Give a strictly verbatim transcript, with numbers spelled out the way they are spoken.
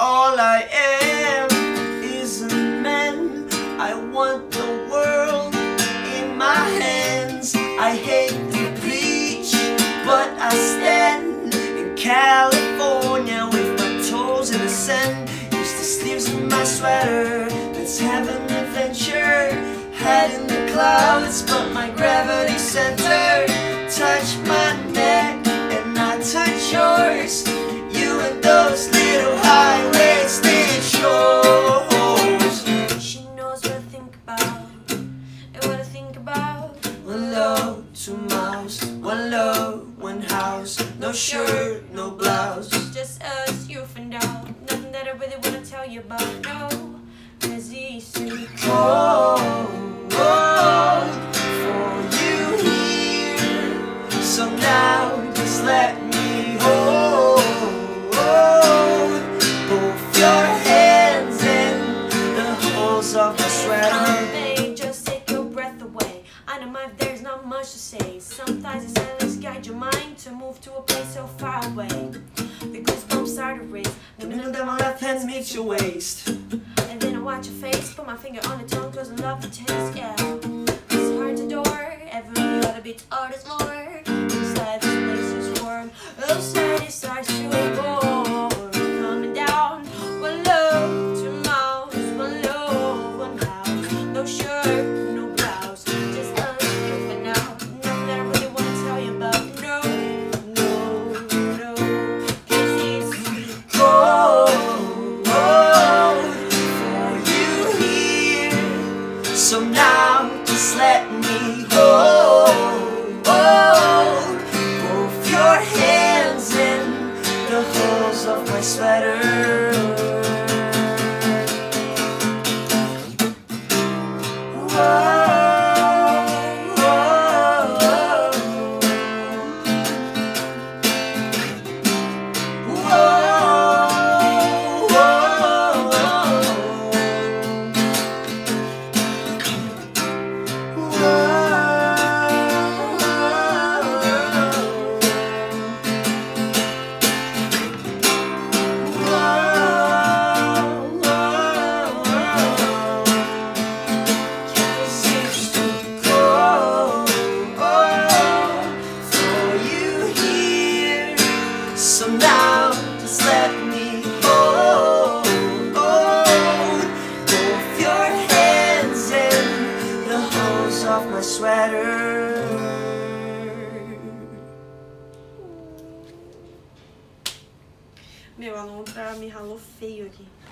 All I am is a man. I want the world in my hands. I hate the beach, but I stand in California with my toes in the sand. Use the sleeves of my sweater. Let's have an adventure. Head in the clouds, but my gravity center. Touch my neck and I touch yours. You and those little high-waisted shorts. She knows what I think about and what I think about. One love, two mouths. One love, one house. No shirt, no blouse. Just us, you find out. Nothing that I really wanna tell you about. No, there's these two. Oh, oh, for you here. So now just let me hold, hold both your hands in the holes of my sweater. They just take your breath away. I know my there's not much to say. Sometimes the silence guides your mind to move to a place so far away. The goosebumps start to raise. The minute that my left hand meets your waist. And then I watch your face, put my finger on the tongue, cause I love the taste, yeah. It's hard to adore, every other beat artist more. Inside this place is warm, outside it starts to roar. Coming down, one love, two mouths, one love, one house. No shirt, no blouse, just us for now. Nothing that I really wanna tell you about, no, no, no. Cause it's Oh, oh, for you here. So now just let me hold, hold both your hands in the holes of my sweater. So now just let me hold, hold both your hands in the holes of my sweater. Meu, a lontra me ralou feio aqui.